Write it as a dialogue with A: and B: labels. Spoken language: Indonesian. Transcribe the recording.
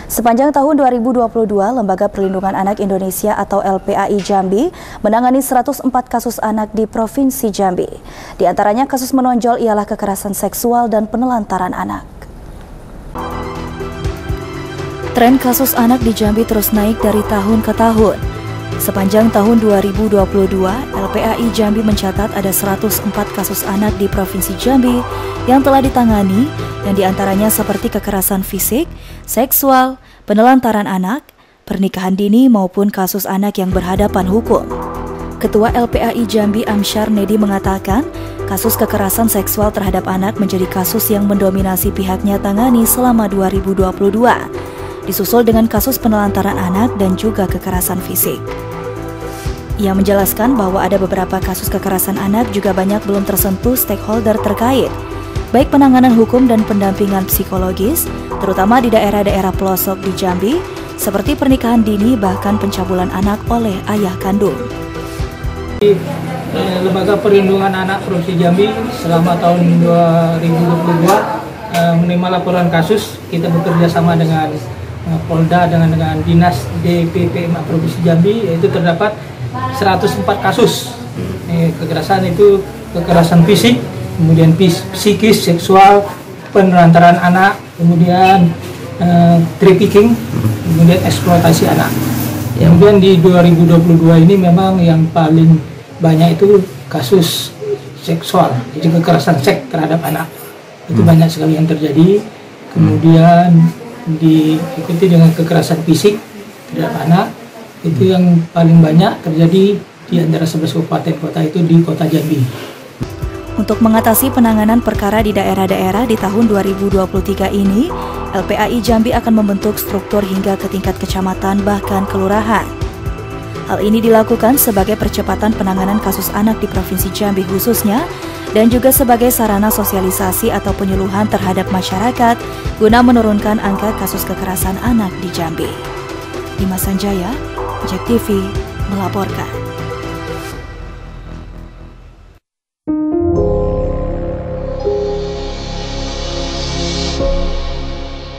A: Sepanjang tahun 2022, Lembaga Perlindungan Anak Indonesia atau LPAI Jambi menangani 104 kasus anak di Provinsi Jambi. Di antaranya kasus menonjol ialah kekerasan seksual dan penelantaran anak. Tren kasus anak di Jambi terus naik dari tahun ke tahun. Sepanjang tahun 2022, LPAI Jambi mencatat ada 104 kasus anak di Provinsi Jambi yang telah ditangani, yang diantaranya seperti kekerasan fisik, seksual, penelantaran anak, pernikahan dini maupun kasus anak yang berhadapan hukum. Ketua LPAI Jambi Amsyar Nedi mengatakan, kasus kekerasan seksual terhadap anak menjadi kasus yang mendominasi pihaknya tangani selama 2022, disusul dengan kasus penelantaran anak dan juga kekerasan fisik. Ia menjelaskan bahwa ada beberapa kasus kekerasan anak juga banyak belum tersentuh stakeholder terkait, baik penanganan hukum dan pendampingan psikologis, terutama di daerah-daerah pelosok di Jambi, seperti pernikahan dini bahkan pencabulan anak oleh ayah kandung.
B: Lembaga Perlindungan Anak Provinsi Jambi selama tahun 2022 menerima laporan kasus. Kita bekerja sama dengan Polda dengan Dinas DPPMA Provinsi Jambi, yaitu terdapat 104 kasus. Kekerasan itu kekerasan fisik, kemudian psikis, seksual, penelantaran anak, kemudian trafficking, kemudian eksploitasi anak. Kemudian di 2022 ini memang yang paling banyak itu kasus seksual, jadi kekerasan seks terhadap anak. Itu banyak sekali yang terjadi. Kemudian diikuti dengan kekerasan fisik terhadap anak. Itu yang paling banyak terjadi di antara 11 kabupaten kota itu di kota Jambi.
A: Untuk mengatasi penanganan perkara di daerah-daerah di tahun 2023 ini, LPAI Jambi akan membentuk struktur hingga ke tingkat kecamatan bahkan kelurahan. Hal ini dilakukan sebagai percepatan penanganan kasus anak di Provinsi Jambi khususnya, dan juga sebagai sarana sosialisasi atau penyuluhan terhadap masyarakat guna menurunkan angka kasus kekerasan anak di Jambi. Dimas Sanjaya, JEK TV melaporkan.